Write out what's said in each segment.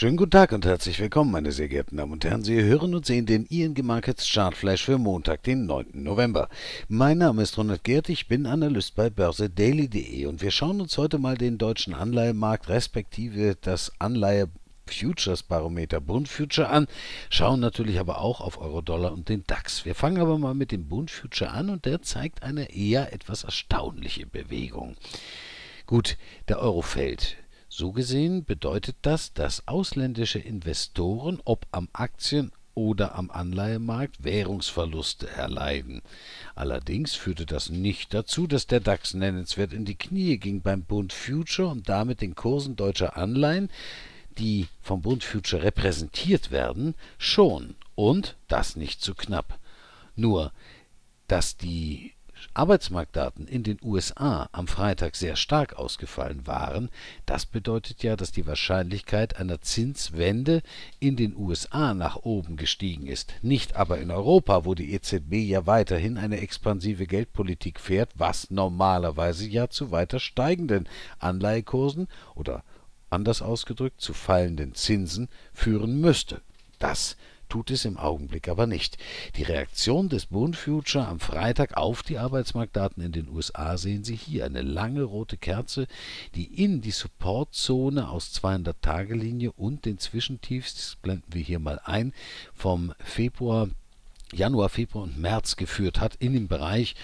Schönen guten Tag und herzlich willkommen, meine sehr geehrten Damen und Herren. Sie hören und sehen den ING Markets Chartflash für Montag, den 9. November. Mein Name ist Ronald Geert, ich bin Analyst bei börsedaily.de und wir schauen uns heute mal den deutschen Anleihemarkt respektive das Anleihe-Futures-Barometer Bund Future an, schauen natürlich aber auch auf Euro-Dollar und den DAX. Wir fangen aber mal mit dem Bund Future an und der zeigt eine eher etwas erstaunliche Bewegung. Gut, der Euro fällt. So gesehen bedeutet das, dass ausländische Investoren, ob am Aktien- oder am Anleihemarkt, Währungsverluste erleiden. Allerdings führte das nicht dazu, dass der DAX nennenswert in die Knie ging beim Bund Future und damit den Kursen deutscher Anleihen, die vom Bund Future repräsentiert werden, schon. Und das nicht zu knapp. Nur, dass die Arbeitsmarktdaten in den USA am Freitag sehr stark ausgefallen waren, das bedeutet ja, dass die Wahrscheinlichkeit einer Zinswende in den USA nach oben gestiegen ist. Nicht aber in Europa, wo die EZB ja weiterhin eine expansive Geldpolitik fährt, was normalerweise ja zu weiter steigenden Anleihekursen oder anders ausgedrückt zu fallenden Zinsen führen müsste. Das tut es im Augenblick aber nicht. Die Reaktion des Bund Future am Freitag auf die Arbeitsmarktdaten in den USA sehen Sie hier. Eine lange rote Kerze, die in die Supportzone aus 200-Tage-Linie und den Zwischentiefs, das blenden wir hier mal ein, vom Januar, Februar und März geführt hat, in dem Bereich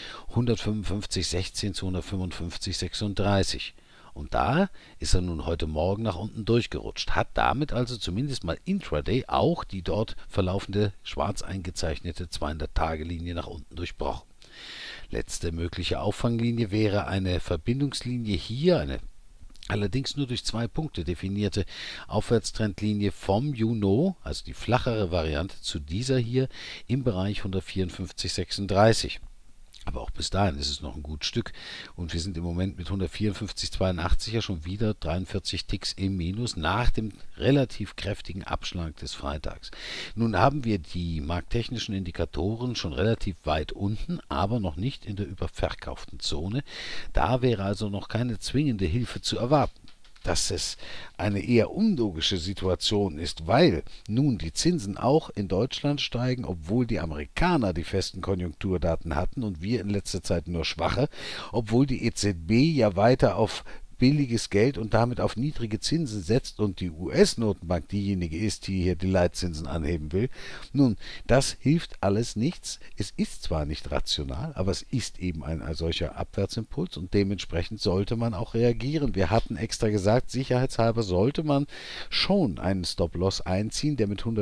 155,16 zu 155,36. Und da ist er nun heute Morgen nach unten durchgerutscht, hat damit also zumindest mal intraday auch die dort verlaufende schwarz eingezeichnete 200-Tage-Linie nach unten durchbrochen. Letzte mögliche Auffanglinie wäre eine Verbindungslinie hier, eine allerdings nur durch 2 Punkte definierte Aufwärtstrendlinie vom Juno, also die flachere Variante zu dieser hier, im Bereich 154,36. Aber auch bis dahin ist es noch ein gutes Stück und wir sind im Moment mit 154,82 ja schon wieder 43 Ticks im Minus nach dem relativ kräftigen Abschlag des Freitags. Nun haben wir die markttechnischen Indikatoren schon relativ weit unten, aber noch nicht in der überverkauften Zone. Da wäre also noch keine zwingende Hilfe zu erwarten. Dass es eine eher unlogische Situation ist, weil nun die Zinsen auch in Deutschland steigen, obwohl die Amerikaner die festen Konjunkturdaten hatten und wir in letzter Zeit nur schwache, obwohl die EZB ja weiter auf billiges Geld und damit auf niedrige Zinsen setzt und die US-Notenbank diejenige ist, die hier die Leitzinsen anheben will. Nun, das hilft alles nichts. Es ist zwar nicht rational, aber es ist eben ein solcher Abwärtsimpuls und dementsprechend sollte man auch reagieren. Wir hatten extra gesagt, sicherheitshalber sollte man schon einen Stop-Loss einziehen, der mit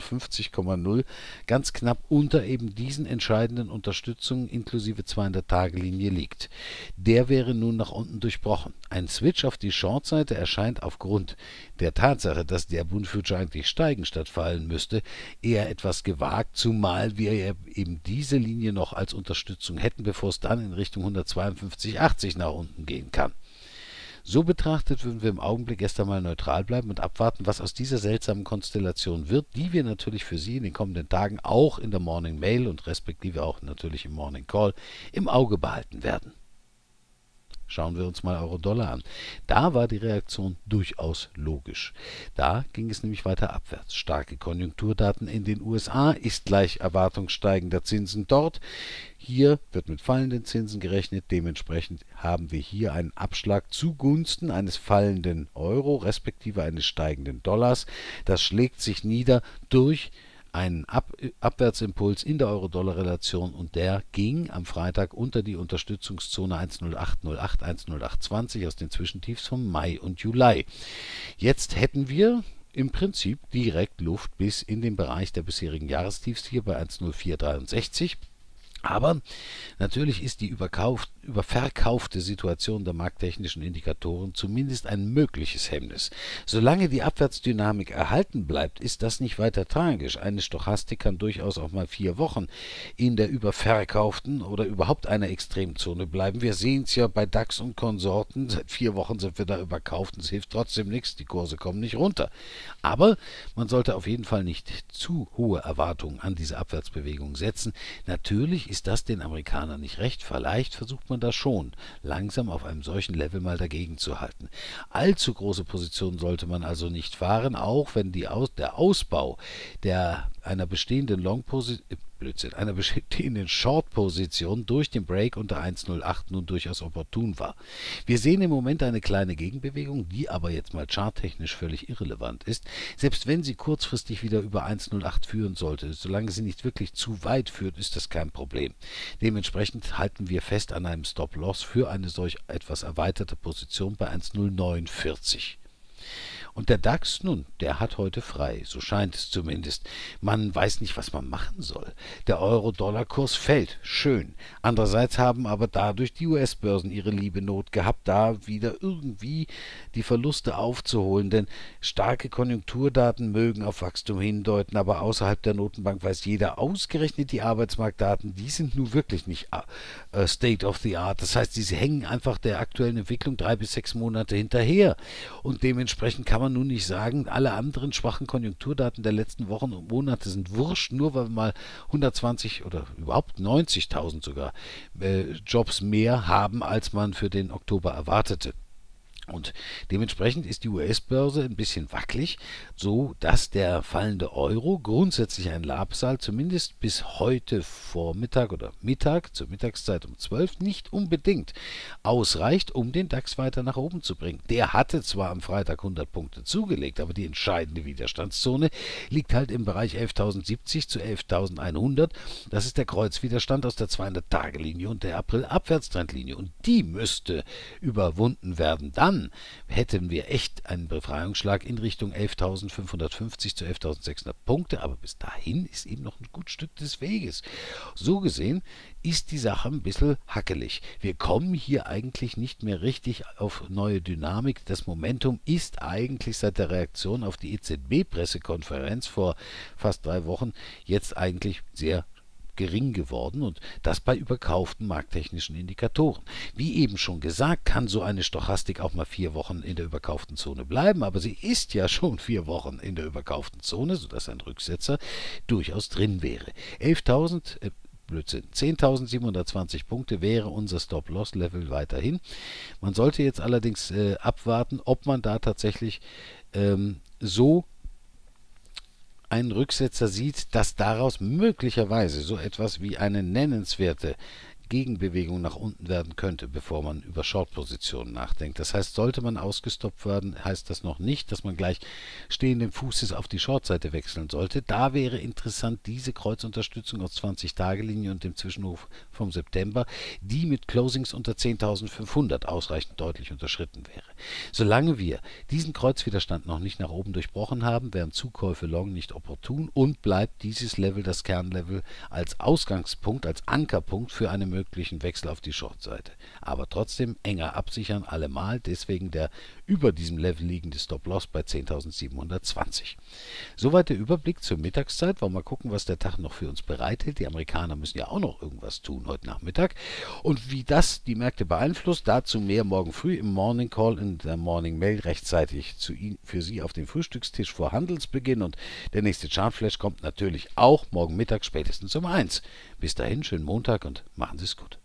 155,0 ganz knapp unter eben diesen entscheidenden Unterstützungen inklusive 200-Tage-Linie liegt. Der wäre nun nach unten durchbrochen. Ein Switch auf die Short-Seite erscheint aufgrund der Tatsache, dass der Bund Future eigentlich steigen statt fallen müsste, eher etwas gewagt, zumal wir eben diese Linie noch als Unterstützung hätten, bevor es dann in Richtung 152,80 nach unten gehen kann. So betrachtet würden wir im Augenblick erst einmal neutral bleiben und abwarten, was aus dieser seltsamen Konstellation wird, die wir natürlich für Sie in den kommenden Tagen auch in der Morning Mail und respektive auch natürlich im Morning Call im Auge behalten werden. Schauen wir uns mal Euro-Dollar an. Da war die Reaktion durchaus logisch. Da ging es nämlich weiter abwärts. Starke Konjunkturdaten in den USA ist gleich Erwartung steigender Zinsen dort. Hier wird mit fallenden Zinsen gerechnet. Dementsprechend haben wir hier einen Abschlag zugunsten eines fallenden Euro respektive eines steigenden Dollars. Das schlägt sich nieder durch einen Abwärtsimpuls in der Euro-Dollar-Relation und der ging am Freitag unter die Unterstützungszone 10808, 10820 aus den Zwischentiefs vom Mai und Juli. Jetzt hätten wir im Prinzip direkt Luft bis in den Bereich der bisherigen Jahrestiefs hier bei 10463. Aber natürlich ist die überverkaufte Situation der markttechnischen Indikatoren zumindest ein mögliches Hemmnis. Solange die Abwärtsdynamik erhalten bleibt, ist das nicht weiter tragisch. Eine Stochastik kann durchaus auch mal 4 Wochen in der überverkauften oder überhaupt einer Extremzone bleiben. Wir sehen es ja bei DAX und Konsorten. Seit 4 Wochen sind wir da überkauft und es hilft trotzdem nichts. Die Kurse kommen nicht runter. Aber man sollte auf jeden Fall nicht zu hohe Erwartungen an diese Abwärtsbewegung setzen. Natürlich ist das den Amerikanern nicht recht. Vielleicht versucht man man da schon, langsam auf einem solchen Level mal dagegen zu halten. Allzu große Positionen sollte man also nicht fahren, auch wenn der Ausbau einer bestehenden einer bestehenden Short-Position durch den Break unter 1,08 nun durchaus opportun war. Wir sehen im Moment eine kleine Gegenbewegung, die aber jetzt mal charttechnisch völlig irrelevant ist, selbst wenn sie kurzfristig wieder über 1,08 führen sollte. Solange sie nicht wirklich zu weit führt, ist das kein Problem. Dementsprechend halten wir fest an einem Stop-Loss für eine solch etwas erweiterte Position bei 1,0940. Und der DAX, nun, der hat heute frei, so scheint es zumindest. Man weiß nicht, was man machen soll. Der Euro-Dollar-Kurs fällt, schön. Andererseits haben aber dadurch die US-Börsen ihre liebe Not gehabt, da wieder irgendwie die Verluste aufzuholen, denn starke Konjunkturdaten mögen auf Wachstum hindeuten, aber außerhalb der Notenbank weiß jeder, ausgerechnet die Arbeitsmarktdaten, die sind nun wirklich nicht State of the Art. Das heißt, sie hängen einfach der aktuellen Entwicklung 3 bis 6 Monate hinterher und dementsprechend kann man nun nicht sagen, alle anderen schwachen Konjunkturdaten der letzten Wochen und Monate sind wurscht, nur weil wir mal 120 oder überhaupt 90.000 sogar Jobs mehr haben, als man für den Oktober erwartete. Und dementsprechend ist die US-Börse ein bisschen wackelig, so dass der fallende Euro grundsätzlich ein Labsal zumindest bis heute Vormittag oder Mittag, zur Mittagszeit um 12, nicht unbedingt ausreicht, um den DAX weiter nach oben zu bringen. Der hatte zwar am Freitag 100 Punkte zugelegt, aber die entscheidende Widerstandszone liegt halt im Bereich 11.070 zu 11.100. Das ist der Kreuzwiderstand aus der 200-Tage-Linie und der April-Abwärtstrendlinie und die müsste überwunden werden. Dann hätten wir echt einen Befreiungsschlag in Richtung 11.550 zu 11.600 Punkte, aber bis dahin ist eben noch ein gut Stück des Weges. So gesehen ist die Sache ein bisschen hackelig. Wir kommen hier eigentlich nicht mehr richtig auf neue Dynamik. Das Momentum ist eigentlich seit der Reaktion auf die EZB-Pressekonferenz vor fast 3 Wochen jetzt eigentlich sehr gering geworden und das bei überkauften markttechnischen Indikatoren. Wie eben schon gesagt, kann so eine Stochastik auch mal 4 Wochen in der überkauften Zone bleiben, aber sie ist ja schon 4 Wochen in der überkauften Zone, sodass ein Rücksetzer durchaus drin wäre. 10.720 Punkte wäre unser Stop-Loss-Level weiterhin. Man sollte jetzt allerdings abwarten, ob man da tatsächlich so einen Rücksetzer sieht, dass daraus möglicherweise so etwas wie eine nennenswerte Gegenbewegung nach unten werden könnte, bevor man über Short-Positionen nachdenkt. Das heißt, sollte man ausgestoppt werden, heißt das noch nicht, dass man gleich stehenden Fußes auf die Short-Seite wechseln sollte. Da wäre interessant diese Kreuzunterstützung aus 20-Tage-Linie und dem Zwischenhof vom September, die mit Closings unter 10.500 ausreichend deutlich unterschritten wäre. Solange wir diesen Kreuzwiderstand noch nicht nach oben durchbrochen haben, wären Zukäufe long nicht opportun und bleibt dieses Level, das Kernlevel, als Ausgangspunkt, als Ankerpunkt für einen möglichen Wechsel auf die Short-Seite. Aber trotzdem enger absichern allemal, deswegen der über diesem Level liegende Stop-Loss bei 10.720. Soweit der Überblick zur Mittagszeit. Wollen wir mal gucken, was der Tag noch für uns bereithält. Die Amerikaner müssen ja auch noch irgendwas tun heute Nachmittag. Und wie das die Märkte beeinflusst, dazu mehr morgen früh im Morning Call, in der Morning Mail rechtzeitig für Sie auf den Frühstückstisch vor Handelsbeginn. Und der nächste Chartflash kommt natürlich auch morgen Mittag spätestens um 1. Bis dahin, schönen Montag und machen Sie es gut.